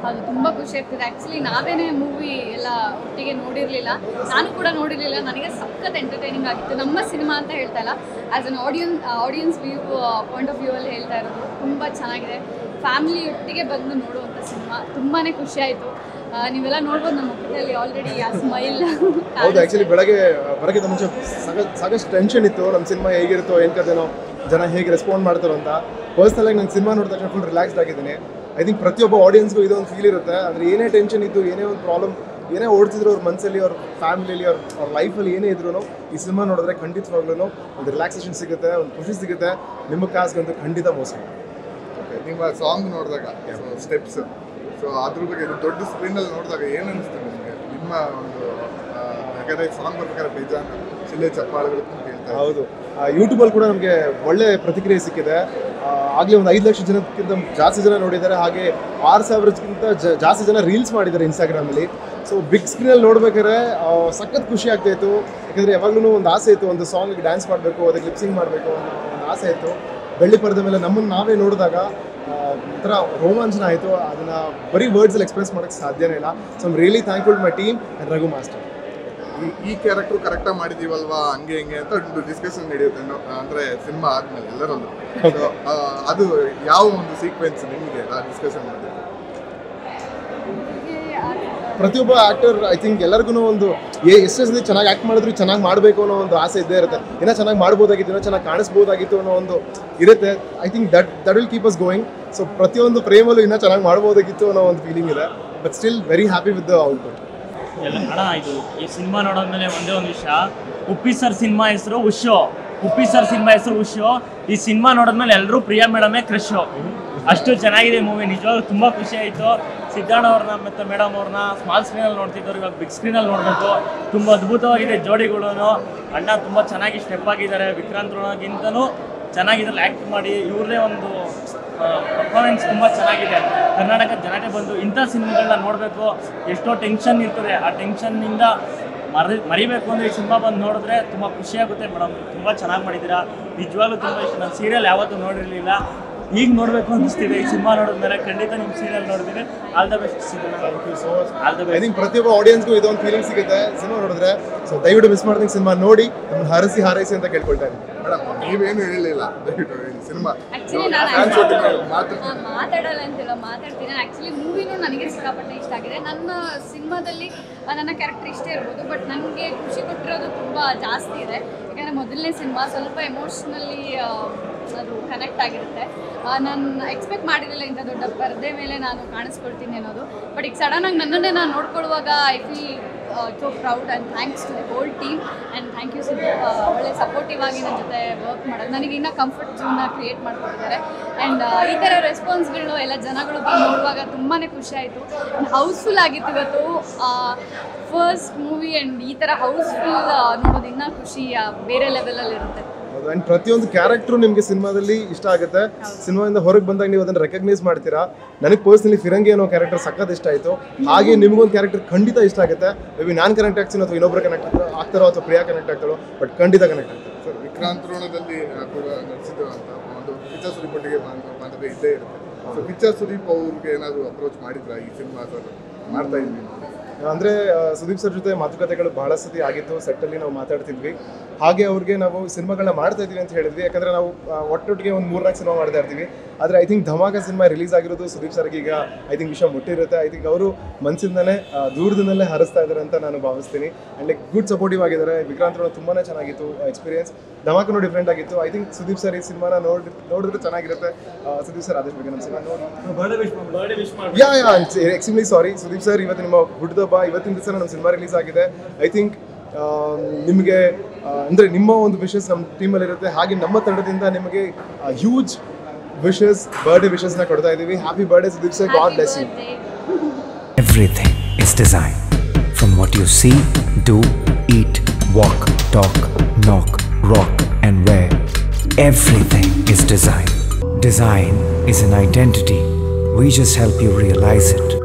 ಅದು ತುಂಬ ಖುಷಿ ಆಗ್ತಿದೆ. ಆ್ಯಕ್ಚುಲಿ ನಾವೇನೇ ಮೂವಿ ಎಲ್ಲ ಒಟ್ಟಿಗೆ ನೋಡಿರಲಿಲ್ಲ, ನಾನು ಕೂಡ ನೋಡಿರಲಿಲ್ಲ. ನನಗೆ ಸಖತ್ ಎಂಟರ್ಟೈನಿಂಗ್ ಆಗಿತ್ತು. ನಮ್ಮ ಸಿನಿಮಾ ಅಂತ ಹೇಳ್ತಾ ಇಲ್ಲ, as an audience view point of view ಅಲ್ಲಿ ಹೇಳ್ತಾ ಇರೋದು. ತುಂಬ ಚೆನ್ನಾಗಿದೆ. ಫ್ಯಾಮಿಲಿ ಒಟ್ಟಿಗೆ ಬಂದು ನೋಡುವಂಥ ಸಿನಿಮಾ. ತುಂಬಾ ಖುಷಿ ಆಯಿತು. ನೀವೆಲ್ಲ ನೋಡ್ಬೋದು ನಮ್ಮ ಮುಖದಲ್ಲಿ ಆಲ್ರೆಡಿ ಆ ಸ್ಮೈಲ್. ಹೌದು, ಆ್ಯಕ್ಚುಲಿ ಬರೋಕ್ಕಿಂತ ಮುಂಚೆ ಸಾಕಷ್ಟು ಟೆನ್ಷನ್ ಇತ್ತು. ನಮ್ಮ ಸಿನಿಮಾ ಹೇಗಿರುತ್ತೋ ಏನು ಕದೇನೋ, ಜನ ಹೇಗೆ ರೆಸ್ಪಾಂಡ್ ಮಾಡ್ತಾರೋ ಅಂತ. ಪರ್ಸ್ನಲಾಗಿ ನಾನು ಸಿನಿಮಾ ನೋಡಿದ ತಕ್ಷಣ ಫುಲ್ ರಿಲ್ಯಾಕ್ಸ್ಡ್ ಆಗಿದ್ದೀನಿ. ಐ ಥಿಂಕ್ ಪ್ರತಿಯೊಬ್ಬ ಆಡಿಯನ್ಸ್ಗೂ ಇದೊಂದು ಫೀಲ್ ಇರುತ್ತೆ. ಅಂದರೆ ಏನೇ ಟೆನ್ಷನ್ ಇದ್ದು, ಏನೇ ಒಂದು ಪ್ರಾಬ್ಲಮ್, ಏನೇ ಓಡ್ತಿದ್ರು ಅವ್ರ ಮನಸ್ಸಲ್ಲಿ, ಅವ್ರ ಫ್ಯಾಮಿಲಿಯಲ್ಲಿ, ಅವ್ರ ಲೈಫಲ್ಲಿ ಏನೇ ಇದ್ರೂ ಈ ಸಿನಿಮಾ ನೋಡಿದ್ರೆ ಖಂಡಿತವಾಗ್ಲೂ ಒಂದು ರಿಲ್ಯಾಕ್ಸೇಷನ್ ಸಿಗುತ್ತೆ, ಒಂದು ಖುಷಿ ಸಿಗುತ್ತೆ. ನಿಮ್ಮ ಕಾಸ್ಗಂತೂ ಖಂಡಿತ ಮೋಸ. ಓಕೆ, ನಿಮ್ಮ ಸಾಂಗ್ ನೋಡಿದಾಗ ಸ್ಟೆಪ್ಸ್, ಸೊ ಅದ್ರ ಬಗ್ಗೆ ದೊಡ್ಡ ಸ್ಕ್ರೀನಲ್ಲಿ ನೋಡಿದಾಗ ಏನು ಅನಿಸ್ತು ನಿಮಗೆ? ನಿಮ್ಮ ಒಂದು ಯಾಕಂದರೆ ಸಾಂಗ್ ಬರ್ಬೇಕಾದ್ರೆ ಬೇಜಾನ್ ಚಿಲ್ಲೆ ಚಪ್ಪಾಳೆಗಳು ಕೇಳ್ತಾರೆ. ಹೌದು, ಯೂಟ್ಯೂಬಲ್ಲಿ ಕೂಡ ನಮಗೆ ಒಳ್ಳೆ ಪ್ರತಿಕ್ರಿಯೆ ಸಿಕ್ಕಿದೆ. ಆಗಲೇ ಒಂದು 5 ಲಕ್ಷ ಜನಕ್ಕಿಂತ ಜಾಸ್ತಿ ಜನ ನೋಡಿದ್ದಾರೆ. ಹಾಗೆ 6,000ಕ್ಕಿಂತ ಜಾಸ್ತಿ ಜನ ರೀಲ್ಸ್ ಮಾಡಿದ್ದಾರೆ ಇನ್ಸ್ಟಾಗ್ರಾಮಲ್ಲಿ. ಸೊ ಬಿಗ್ ಸ್ಕ್ರೀನಲ್ಲಿ ನೋಡ್ಬೇಕಾದ್ರೆ ಸಖತ್ ಖುಷಿ ಆಗ್ತಾಯಿತ್ತು. ಯಾಕಂದರೆ ಯಾವಾಗಲೂ ಒಂದು ಆಸೆ ಇತ್ತು, ಒಂದು ಸಾಂಗಿಗೆ ಡ್ಯಾನ್ಸ್ ಮಾಡಬೇಕು, ಅದಕ್ಕೆ ಲಿಪ್ಸಿಂಗ್ ಮಾಡಬೇಕು ಅನ್ನೋ ಒಂದು ಆಸೆ ಇತ್ತು. ಬೆಳ್ಳಿ ಪರದೆ ಮೇಲೆ ನಮ್ಮನ್ನು ನಾವೇ ನೋಡಿದಾಗ ಒಂಥರ ರೋಮಾಂಚನ ಆಯಿತು. ಅದನ್ನು ಬರೀ ವರ್ಡ್ಸಲ್ಲಿ ಎಕ್ಸ್ಪ್ರೆಸ್ ಮಾಡೋಕ್ಕೆ ಸಾಧ್ಯನೇ ಇಲ್ಲ. So I'm really thankful my team and Raghu master. ಈ ಕ್ಯಾರೆಕ್ಟ್ರು ಕರೆಕ್ಟಾಗಿ ಮಾಡಿದ್ದೀವಲ್ವಾ ಹಂಗೆ ಹಿಂಗೆ ಅಂತ ಒಂದು ಡಿಸ್ಕಷನ್ ನಡೆಯುತ್ತೆ ಅಂದರೆ ಸಿನಿಮಾ ಆದಮೇಲೆ ಎಲ್ಲರಲ್ಲೂ. ಸೊ ಅದು ಯಾವ ಒಂದು ಸೀಕ್ವೆನ್ಸ್ ನಿಮಗೆ ಆ ಡಿಸ್ಕಷನ್ ಮಾಡಿದ್ರು? ಪ್ರತಿಯೊಬ್ಬ ಆ್ಯಕ್ಟರ್ ಐ ಥಿಂಕ್ ಎಲ್ಲರಿಗೂ ಒಂದು ಎಷ್ಟೇ ಸತಿ ಚೆನ್ನಾಗಿ ಆ್ಯಕ್ಟ್ ಮಾಡಿದ್ರು ಚೆನ್ನಾಗಿ ಮಾಡಬೇಕು ಅನ್ನೋ ಒಂದು ಆಸೆ ಇದ್ದೇ ಇರುತ್ತೆ. ಇನ್ನೂ ಚೆನ್ನಾಗಿ ಮಾಡ್ಬೋದಾಗಿತ್ತು, ಇನ್ನೂ ಚೆನ್ನಾಗಿ ಕಾಣಿಸ್ಬೋದಾಗಿತ್ತು ಅನ್ನೋ ಒಂದು ಇರುತ್ತೆ. I think that will keep us going. So ಪ್ರತಿಯೊಂದು ಫ್ರೇಮಲ್ಲೂ ಇನ್ನೂ ಚೆನ್ನಾಗಿ ಮಾಡ್ಬೋದಾಗಿತ್ತು ಅನ್ನೋ ಒಂದು ಫೀಲಿಂಗ್ ಇದೆ. But still very happy with the output. ಅಣ್ಣ, ಇದು ಈ ಸಿನಿಮಾ ನೋಡೋದ್ಮೇಲೆ ಒಂದೇ ಒಂದು ವಿಷಯ, ಉಪ್ಪಿ ಸರ್ ಸಿನಿಮಾ ಹೆಸರು ಉಶೋ, ಉಪ್ಪಿ ಸರ್ ಸಿನಿಮಾ ಹೆಸರು ಉಶೋ. ಈ ಸಿನಿಮಾ ನೋಡಿದ್ಮೇಲೆ ಎಲ್ಲರೂ ಪ್ರಿಯಾ ಮೇಡಮೇ ಕ್ರಶು. ಅಷ್ಟು ಚೆನ್ನಾಗಿದೆ ಮೂವಿ. ನಿಜವಾಗ್ಲೂ ತುಂಬ ಖುಷಿ ಆಯಿತು. ಸಿದ್ಧಾರ್ಥ ಅವ್ರನ್ನ ಮತ್ತು ಮೇಡಮ್ ಅವ್ರನ್ನ ಸ್ಮಾಲ್ ಸ್ಕ್ರೀನಲ್ಲಿ ನೋಡ್ತಿದ್ದವ್ರು, ಇವಾಗ ಬಿಗ್ ಸ್ಕ್ರೀನಲ್ಲಿ ನೋಡಬೇಕು. ತುಂಬ ಅದ್ಭುತವಾಗಿದೆ ಜೋಡಿಗಳು. ಅಣ್ಣ ತುಂಬ ಚೆನ್ನಾಗಿ ಸ್ಟೆಪ್ ಆಗಿದ್ದಾರೆ. ವಿಕ್ರಾಂತ್ ರೋಣಗಿಂತಲೂ ಚೆನ್ನಾಗಿದ್ರಲ್ಲಿ ಆ್ಯಕ್ಟ್ ಮಾಡಿ ಇವ್ರದೇ ಒಂದು ಪರ್ಫಾರ್ಮೆನ್ಸ್ ತುಂಬ ಚೆನ್ನಾಗಿದೆ. ಕರ್ನಾಟಕದ ಜನತೆ ಬಂದು ಇಂಥ ಸಿನಿಮಾಗಳನ್ನ ನೋಡಬೇಕು. ಎಷ್ಟೋ ಟೆನ್ಷನ್ ಇರ್ತದೆ, ಆ ಟೆನ್ಷನ್ನಿಂದ ಮರಿಬೇಕು ಅಂದರೆ ಈ ಸಿನಿಮಾ ಬಂದು ನೋಡಿದ್ರೆ ತುಂಬ ಖುಷಿಯಾಗುತ್ತೆ. ಮೇಡಮ್ ತುಂಬ ಚೆನ್ನಾಗಿ ಮಾಡಿದ್ದೀರಾ. ನಿಜವಾಗ್ಲೂ ತುಂಬ ಇಷ್ಟ. ನಾನು ಸೀರಿಯಲ್ ಯಾವತ್ತೂ ನೋಡಿರಲಿಲ್ಲ, ಈಗ ನೋಡಬೇಕು ಅನ್ನಿಸ್ತಿದೆ. ಈ ಸಿನಿಮಾ ನೋಡಿದ್ಮೇಲೆ ಖಂಡಿತ ನಿಮ್ಮ ಸೀರಿಯಲ್ ನೋಡಿದ್ದೀನಿ. ಆಲ್ ದ ಬೆಸ್ಟ್ ಸಿಗೋಣ. All the best. I think ಪ್ರತಿಯೊಬ್ಬ ಆಡಿಯನ್ಸ್ಗೂ ಇದೊಂದು ಫೀಲಿಂಗ್ ಸಿಗುತ್ತೆ ಸಿನಿಮಾ ನೋಡಿದ್ರೆ. ಸೊ ದಯವಿಟ್ಟು ಮಿಸ್ ಮಾಡ್ದಂಗೆ ಸಿನಿಮಾ ನೋಡಿ, ನಮ್ಮನ್ನು ಹಾರೈಸಿ ಅಂತ ಕೇಳ್ಕೊಳ್ತಾ ಇದ್ದೀನಿ. ಮೇಡಮ್, ನೀವೇನು ಹೇಳಿಲ್ಲ, ದಯವಿಟ್ಟು ಸಿನಿಮಾ ಮಾತಾಡಲ್ಲ ಅಂತಿಲ್ಲ, ಮಾತಾಡ್ತೀನಿ. ಆ್ಯಕ್ಚುಲಿ ಮೂವಿನೂ ನನಗೆ ಸಿಕ್ಕಾಪಟ್ಟೆ ಇಷ್ಟ ಆಗಿದೆ. ನನ್ನ ಸಿನಿಮಾದಲ್ಲಿ ನನ್ನ ಕ್ಯಾರೆಕ್ಟರ್ ಇಷ್ಟೇ ಇರ್ಬೋದು, ಬಟ್ ನನಗೆ ಖುಷಿ ಕೊಟ್ಟಿರೋದು ತುಂಬ ಜಾಸ್ತಿ ಇದೆ. ಯಾಕಂದರೆ ಮೊದಲನೇ ಸಿನಿಮಾ ಸ್ವಲ್ಪ ಎಮೋಷ್ನಲಿ ಅದು ಕನೆಕ್ಟ್ ಆಗಿರುತ್ತೆ. ನಾನು ಎಕ್ಸ್ಪೆಕ್ಟ್ ಮಾಡಿರಲಿಲ್ಲ ಇಂಥ ದೊಡ್ಡ ಪರದೆ ಮೇಲೆ ನಾನು ಕಾಣಿಸ್ಕೊಳ್ತೀನಿ ಅನ್ನೋದು. ಬಟ್ ಈಗ ಸಡನ್ನಾಗಿ ನನ್ನನ್ನೇ ನಾನು ನೋಡ್ಕೊಳ್ಳುವಾಗ I feel so proud and thanks to the whole team and thank you Siddu. ಒಳ್ಳೆ ಸಪೋರ್ಟಿವ್ ಆಗಿ ನನ್ನ ಜೊತೆ ವರ್ಕ್ ಮಾಡೋದು ನನಗೆ ಇನ್ನೂ ಕಂಫರ್ಟ್ ಝೋನ್ನ ಕ್ರಿಯೇಟ್ ಮಾಡ್ಕೊಟ್ಟಿದ್ದಾರೆ. ಆ್ಯಂಡ್ ಈ ಥರ ರೆಸ್ಪಾನ್ಸ್ಗಳು ಎಲ್ಲ ಜನಗಳು ಬಂದು ನೋಡುವಾಗ ತುಂಬಾ ಖುಷಿ ಆಯಿತು. ಹೌಸ್ಫುಲ್ ಆಗಿತ್ತು ಇವತ್ತು. ಫಸ್ಟ್ ಮೂವಿ ಆ್ಯಂಡ್ ಈ ಥರ ಹೌಸ್ಫುಲ್ ನೋಡೋದು ಇನ್ನೂ ಖುಷಿ ಬೇರೆ ಲೆವೆಲಲ್ಲಿರುತ್ತೆ. ಆ್ಯಂಡ್ ಪ್ರತಿಯೊಂದು ಕ್ಯಾರೆಕ್ಟ್ರು ನಿಮಗೆ ಸಿನಿಮಾದಲ್ಲಿ ಇಷ್ಟ ಆಗುತ್ತೆ. ಸಿನಿಮಾದಿಂದ ಹೊರಗೆ ಬಂದಾಗ ನೀವು ಅದನ್ನು ರೆಕಗ್ನೈಸ್ ಮಾಡ್ತೀರಾ. ನನಗೆ ಪರ್ಸ್ನಲಿ ಫಿರಂಗಿ ಅನ್ನೋ ಕ್ಯಾರೆಕ್ಟರ್ ಸಖತ್ ಇಷ್ಟ ಆಯಿತು. ಹಾಗೆ ನಿಮಗೊಂದು ಕ್ಯಾರೆಕ್ಟರ್ ಖಂಡಿತ ಇಷ್ಟ ಆಗುತ್ತೆ. ಮೇ ಬಿ ನಾನು ಕನೆಕ್ಟ್ ಆಗ್ತೀನಿ ಅಥವಾ ಇನ್ನೊಬ್ಬರು ಕನೆಕ್ಟ್ ಆಗ್ತಾರೋ ಅಥವಾ ಪ್ರಿಯಾ ಕನೆಕ್ಟ್ ಆಗ್ತಾರೋ, ಬಟ್ ಖಂಡಿತ ಕನೆಕ್ಟ್ ಆಗ್ತಾರೆ. ಸರ್, ವಿಕ್ರಾಂತ್ ರೋಣದಲ್ಲಿ ಕೂಡ ನಟಿಸಿದ್ರು ಅಂತ ಒಂದು ಪಿಕ್ಚರ್ ಸುದೀಪೊಟ್ಟಿಗೆ ಬಂದರೆ ಇದ್ದೇ ಇರುತ್ತೆ. ಸೊ ಪಿಕ್ಚರ್ ಸುದೀಪ್ ಅವ್ರಿಗೆ ಏನಾದರೂ ಅಪ್ರೋಚ್ ಮಾಡಿದ್ರಾ ಈ ಸಿನಿಮಾ ಸರ್ ಮಾಡ್ತಾ ಇದ್ವಿ? ಅಂದರೆ ಸುದೀಪ್ ಸರ್ ಜೊತೆ ಮಾತುಕತೆಗಳು ಬಹಳ ಸತಿ ಆಗಿತ್ತು. ಸೆಟ್ಟಲ್ಲಿ ನಾವು ಮಾತಾಡ್ತಿದ್ವಿ. ಹಾಗೆ ಅವ್ರಿಗೆ ನಾವು ಸಿನಿಮಾಗಳನ್ನ ಮಾಡ್ತಾ ಇದ್ದೀವಿ ಅಂತ ಹೇಳಿದ್ವಿ. ಯಾಕಂದರೆ ನಾವು ಒಟ್ಟೊಟ್ಟಿಗೆ ಒಂದು 3-4 ಸಿನಿಮಾ ಮಾಡ್ತಾ ಇರ್ತೀವಿ. ಆದರೆ I think Dhamaka cinema release ಆಗಿರೋದು ಸುದೀಪ್ ಸರ್ಗೆ ಈಗ ಐ ಥಿಂಕ್ ವಿಷಯ ಮುಟ್ಟಿರುತ್ತೆ. ಐ ಥಿಂಕ್ ಅವರು ಮನಸ್ಸಿಂದಲೇ ದೂರದಿಂದಲೇ ಹರಿಸ್ತಾ ಇದ್ದಾರೆ ಅಂತ ನಾನು ಭಾವಿಸ್ತೀನಿ. ಆ್ಯಂಡ್ ಲೈಕ್ ಗುಡ್ ಸಪೋರ್ಟಿವ್ ಆಗಿದ್ದಾರೆ. ವಿಕ್ರಾಂತ್ ರೋಣ ತುಂಬಾ ಚೆನ್ನಾಗಿತ್ತು ಎಕ್ಸ್ಪೀರಿಯನ್ಸ್. ಧಮಾಕನೂ ಡಿಫ್ರೆಂಟ್ ಆಗಿತ್ತು. ಐ ಥಿಂಕ್ ಸುದೀಪ್ ಸರ್ ಈ ಸಿನಿಮಾನ ನೋಡಿದ್ರೆ ಚೆನ್ನಾಗಿರುತ್ತೆ. ಸುದೀಪ್ ಸರ್ ಆದಷ್ಟು ಬೇಗ ನಮ್ಮ ಸಿನಿಮಾ ನೋಡಿ. Yeah extremely sorry Sudeep sir, ಇವತ್ತು ನಿಮ್ಮ ಹುಟ್ಟುಹಬ್ಬ. ಇವತ್ತಿನ ದಿವಸ ನಮ್ಮ ಸಿನಿಮಾ ರಿಲೀಸ್ ಆಗಿದೆ. ಐ ಥಿಂಕ್ ನಿಮಗೆ ಅಂದರೆ ನಿಮ್ಮ ಒಂದು ವಿಶಸ್ ನಮ್ಮ ಟೀಮಲ್ಲಿರುತ್ತೆ. ಹಾಗೆ ನಮ್ಮ ತಂಡದಿಂದ ನಿಮಗೆ ಹ್ಯೂಜ್ ವಿಶಸ್, ಬರ್ಡೇ ವಿಶಸ್ನ ಕೊಡ್ತಾ ಇದ್ದೀವಿ. Happy birthday Sudeep sir. God bless you. Everything is designed. From what you see, do, eat, walk, talk, knock, rock and wear. Everything is design. Design is an identity. We just help you realize it.